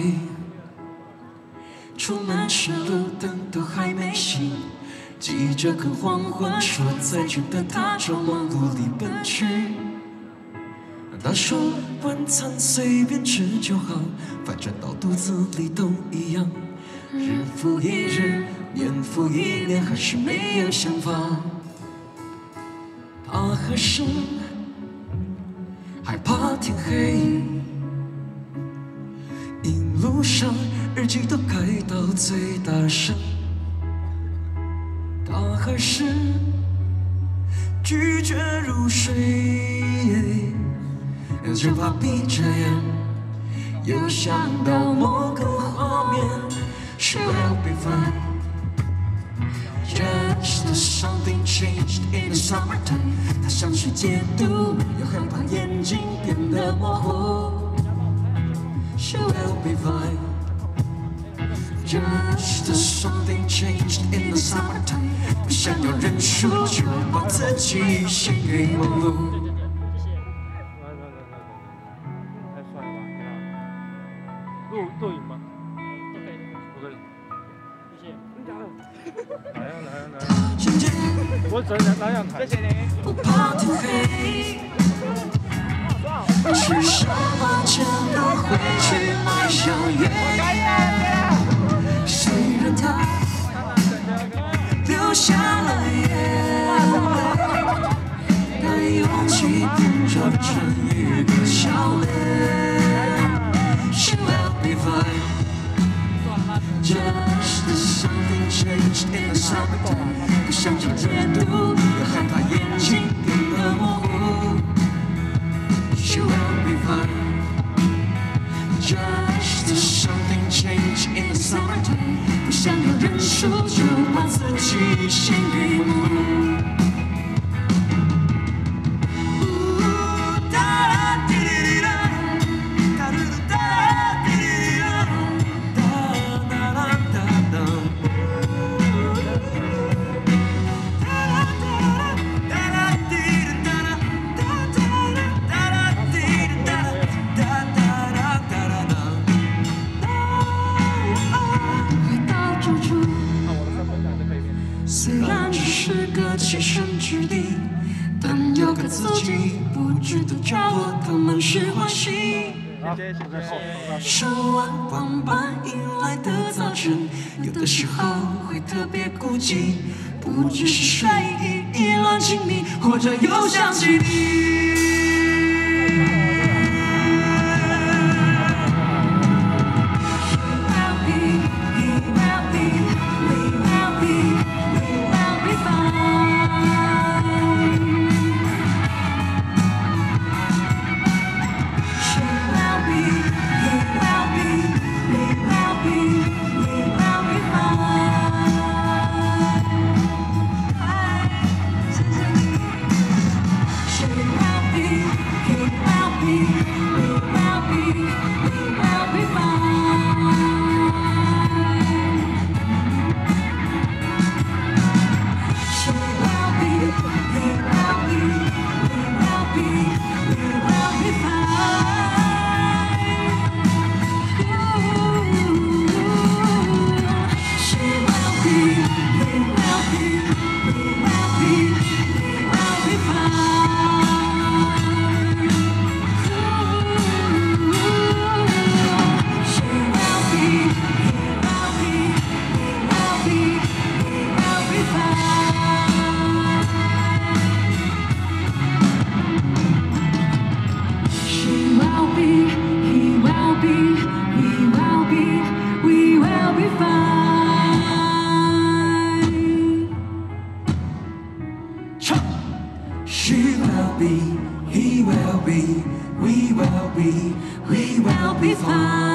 出门时路灯都还没熄，急着跟黄昏说再见的他，朝忙碌里奔去。他说晚餐随便吃就好，反正到肚子里都一样。日复一日，年复一年，还是没有想法。他还是害怕天黑，一路上日记都开到最大声。他还是拒绝入睡，就怕闭着眼又想到某个画面。She will be fine. Just something changed in the summertime. 他想去解读，又害怕眼睛变得模糊。She will be fine. Just something changed in the summertime. 不想要认输，就把自己献给忙碌。 录影吗？都可以，不可以。谢谢。真的假的？来呀！我只能那样抬。谢谢你。 不怕天黑，吃什么钱都会去买宵夜。虽然他流下了眼泪，但勇气变成成一个笑脸。She will be fine. Just something changed in the summertime. 不想去解读，又害怕眼睛变得模糊。She will be fine. Just something changed in the summertime. 不想要认输，就把自己献给忙碌。虽然只是个栖身之地，但有个自己不知的角落，他们是欢喜。手腕光斑迎来的早晨，有的时候会特别孤寂，不只是睡意意乱情迷，或者又想起你。She will be, he will be, we will be fine.